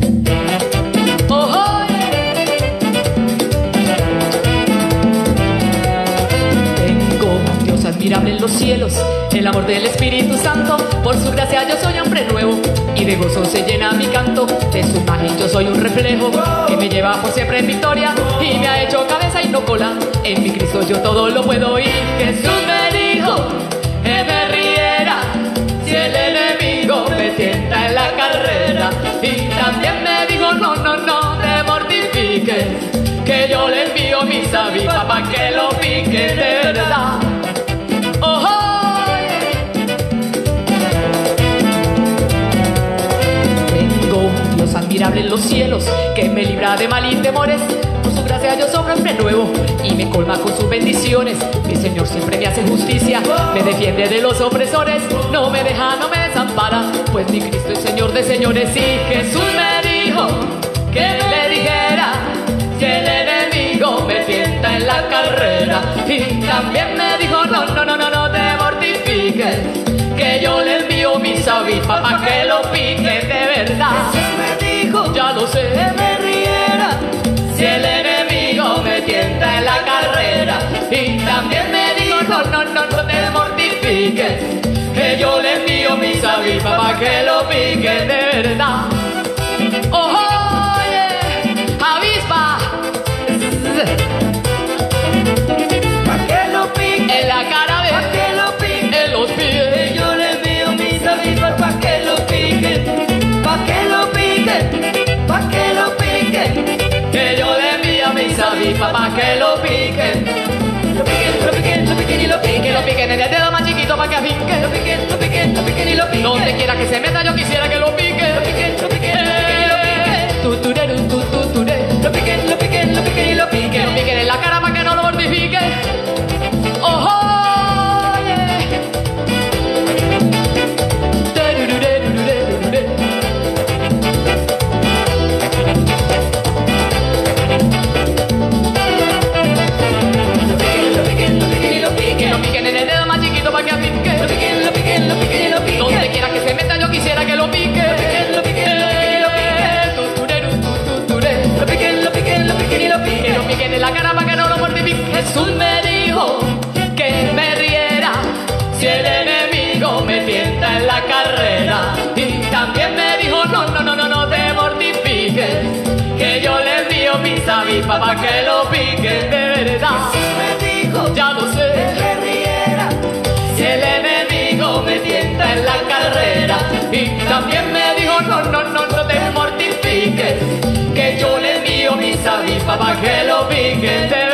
Oh, tengo un Dios admirable en los cielos, el amor del Espíritu Santo. Por su gracia yo soy hombre nuevo y de gozo se llena mi canto. De su imagen yo soy un reflejo que me lleva por siempre en victoria y me ha hecho cabeza y no cola. En mi Cristo yo todo lo puedo y Jesús me dijo que me riera si el enemigo me tienta en la carrera. Y también me dijo no, no, no te mortifiques, que yo le envío mis avispas pa' que lo pique de verdad. Oh, oh, tengo un Dios admirable en los cielos que me libra de mal y temores. Por su gracia yo soy hombre nuevo y me colma con sus bendiciones. Mi Señor siempre me hace justicia, me defiende de los opresores, no me deja, no me desampara, pues mi Cristo es Señor de señores. Y Jesús me dijo que le dijera si el enemigo me tienta en la carrera. Y también me dijo no, no, no, no, no te mortifiques, que yo le envío mis avispas pa' que lo pique de verdad. Jesús me dijo, ya lo sé, que me riera si el enemigo me tienta en la carrera. Y también me dijo no, no, no, no te mortifiques, que yo le envío mis avispas pa' que lo pique de verdad. Oh, yeah. Avispa pa' que lo pique en la cara, pa' que lo pique en los pies, que yo le envío mis avispas pa' que lo pique, pa' que lo pique, pa' que lo pique, que yo le envío mis avispas pa' que lo pique. Lo piquen, lo piquen, lo piquen y lo piquen. Lo piquen en el dedo más chiquito pa' que afinque. Lo piquen, lo piquen, lo piquen y lo piquen. Donde quiera que se meta yo quisiera que lo pique. Lo piquen, lo piquen, lo piquen y lo piquen. Tutureru, tututure. Lo piquen, lo piquen, lo piquen y lo piquen. Lo piquen en la cara pa' que no lo mortifique. Oh, oh, yeah. Lo piquen en el dedo más chiquito pa' que afinque. Lo piquen, lo piquen, lo piquen y lo piquen. Donde quiera que se meta yo quisiera que lo pique. Lo piquen, lo piquen, lo piquen y lo piquen. Tutureru, tututure. Lo piquen, lo piquen, lo piquen y lo piquen. Lo piquen en la cara pa' que no lo mortifique. Jesús me dijo que me riera si el enemigo me tienta en la carrera. Y también me dijo no, no, no, no, no te mortifiques, que yo le envío mis avispas pa' que lo piquen de verdad. Jesús me dijo, ya lo sé, que me riera si el enemigo me tienta en la carrera. Y también me dijo no, no, no, no te mortifiques, que yo le envío mis avispas pa' que lo piquen de verdad.